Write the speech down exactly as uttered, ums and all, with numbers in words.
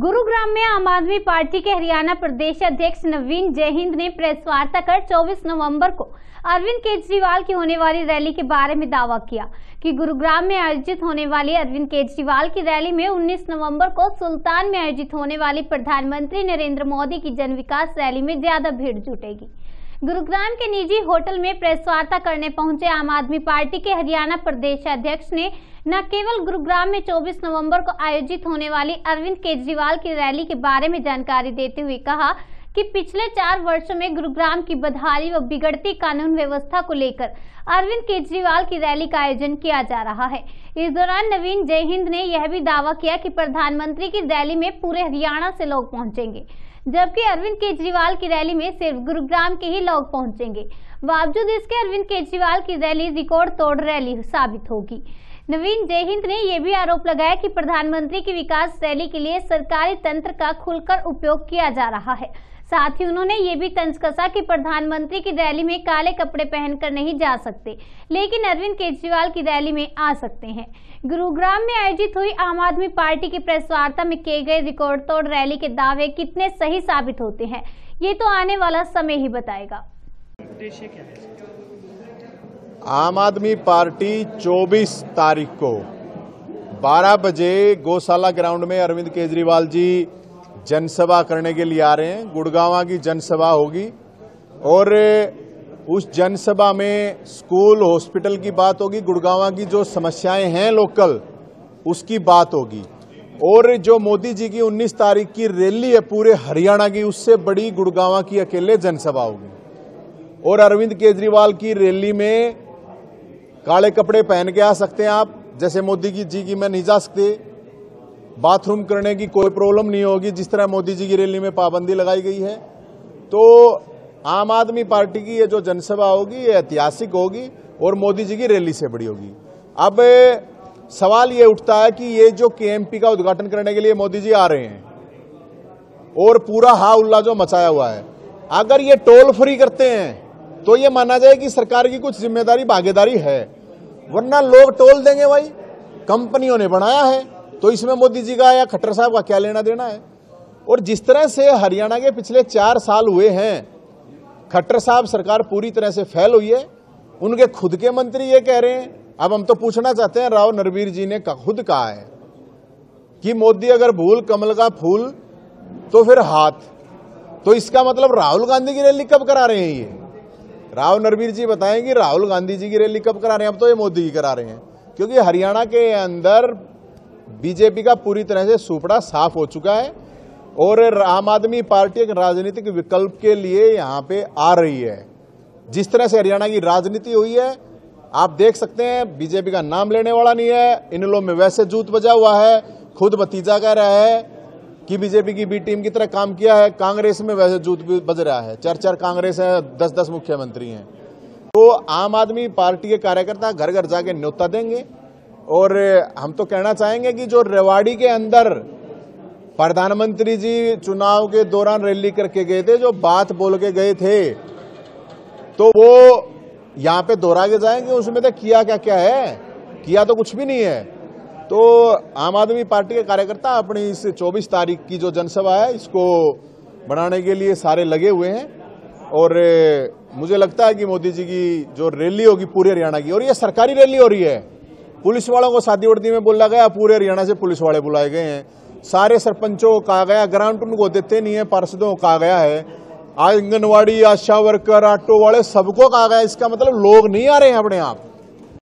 गुरुग्राम में आम आदमी पार्टी के हरियाणा प्रदेश अध्यक्ष नवीन जयहिंद ने प्रेस वार्ता कर चौबीस नवंबर को अरविंद केजरीवाल की होने वाली रैली के बारे में दावा किया कि गुरुग्राम में आयोजित होने वाली अरविंद केजरीवाल की रैली में उन्नीस नवंबर को सुल्तान में आयोजित होने वाली प्रधानमंत्री नरेंद्र मोदी की जन विकास रैली में ज्यादा भीड़ जुटेगी। गुरुग्राम के निजी होटल में प्रेस वार्ता करने पहुंचे आम आदमी पार्टी के हरियाणा प्रदेश अध्यक्ष ने न केवल गुरुग्राम में चौबीस नवंबर को आयोजित होने वाली अरविंद केजरीवाल की रैली के बारे में जानकारी देते हुए कहा कि पिछले चार वर्षों में गुरुग्राम की बदहाली व बिगड़ती कानून व्यवस्था को लेकर अरविंद केजरीवाल की रैली का आयोजन किया जा रहा है। इस दौरान नवीन जयहिंद ने यह भी दावा किया कि प्रधानमंत्री की रैली में पूरे हरियाणा से लोग पहुंचेंगे, जबकि अरविंद केजरीवाल की रैली में सिर्फ गुरुग्राम के ही लोग पहुंचेंगे। बावजूद इसके अरविंद केजरीवाल की रैली रिकॉर्ड तोड़ रैली साबित होगी। नवीन जयहिंद ने यह भी आरोप लगाया कि प्रधानमंत्री की विकास रैली के लिए सरकारी तंत्र का खुलकर उपयोग किया जा रहा है। साथ ही उन्होंने ये भी तंज कसा कि प्रधानमंत्री की रैली में काले कपड़े पहनकर नहीं जा सकते, लेकिन अरविंद केजरीवाल की रैली में आ सकते हैं। गुरुग्राम में आयोजित हुई आम आदमी पार्टी की प्रेस वार्ता में किए गए रिकॉर्ड तोड़ रैली के दावे कितने सही साबित होते हैं, ये तो आने वाला समय ही बताएगा। उद्देश्य क्या है? आम आदमी पार्टी चौबीस तारीख को बारह बजे गौशाला ग्राउंड में अरविंद केजरीवाल जी जनसभा करने के लिए आ रहे हैं। गुड़गांव की जनसभा होगी और उस जनसभा में स्कूल हॉस्पिटल की बात होगी, गुड़गांव की जो समस्याएं हैं लोकल उसकी बात होगी। और जो मोदी जी की उन्नीस तारीख की रैली है पूरे हरियाणा की, उससे बड़ी गुड़गांव की अकेले जनसभा होगी। और अरविंद केजरीवाल की रैली में काले कपड़े पहन के आ सकते हैं आप, जैसे मोदी की जी की में नहीं जा सकते। बाथरूम करने की कोई प्रॉब्लम नहीं होगी, जिस तरह मोदी जी की रैली में पाबंदी लगाई गई है। तो आम आदमी पार्टी की ये जो जनसभा होगी ये ऐतिहासिक होगी और मोदी जी की रैली से बड़ी होगी। अब सवाल ये उठता है कि ये जो केएमपी का उद्घाटन करने के लिए मोदी जी आ रहे हैं और पूरा हा उल्ला जो मचाया हुआ है, अगर ये टोल फ्री करते हैं तो ये माना जाए कि सरकार की कुछ जिम्मेदारी भागीदारी है, वरना लोग टोल देंगे भाई, कंपनियों ने बनाया है, तो इसमें मोदी जी का या खट्टर साहब का क्या लेना देना है। और जिस तरह से हरियाणा के पिछले चार साल हुए हैं, खट्टर साहब सरकार पूरी तरह से फेल हुई है। उनके खुद के मंत्री ये कह रहे हैं। अब हम तो पूछना चाहते हैं, राव नरवीर जी ने खुद कहा है कि मोदी अगर भूल कमल का फूल तो फिर हाथ, तो इसका मतलब राहुल गांधी की रैली कब करा रहे हैं? ये राव नरवीर जी बताएं कि राहुल गांधी जी की रैली कब करा रहे हैं। अब तो ये मोदी की करा रहे हैं, क्योंकि हरियाणा के अंदर बीजेपी का पूरी तरह से सुपड़ा साफ हो चुका है और आम आदमी पार्टी एक राजनीतिक विकल्प के लिए यहां पे आ रही है। जिस तरह से हरियाणा की राजनीति हुई है आप देख सकते हैं, बीजेपी का नाम लेने वाला नहीं है। इन लोगों में वैसे जूत बजा हुआ है, खुद भतीजा कह रहा है कि बीजेपी की बी टीम की तरह काम किया है। कांग्रेस में वैसे जूत बज रहा है, चार चार कांग्रेस है, दस दस मुख्यमंत्री हैं। तो आम आदमी पार्टी के कार्यकर्ता घर घर जाके न्योता देंगे। और हम तो कहना चाहेंगे कि जो रेवाड़ी के अंदर प्रधानमंत्री जी चुनाव के दौरान रैली करके गए थे, जो बात बोल के गए थे, तो वो यहां पे दोहरा के जाएंगे। उसमें तो किया क्या क्या है? किया तो कुछ भी नहीं है। तो आम आदमी पार्टी के कार्यकर्ता अपनी इस चौबीस तारीख की जो जनसभा है इसको बनाने के लिए सारे लगे हुए हैं। और मुझे लगता है कि मोदी जी की जो रैली होगी पूरे हरियाणा की, और ये सरकारी रैली हो रही है, पुलिस वालों को शादी वर्दी में बोला गया, पूरे हरियाणा से पुलिस वाले बुलाए गए हैं। सारे सरपंचों को कहा गया, ग्रांट उनको देते नहीं है, पार्षदों को कहा गया है, आंगनवाड़ी, आशा वर्कर, ऑटो वाले सबको कहा गया। इसका मतलब लोग नहीं आ रहे हैं अपने आप।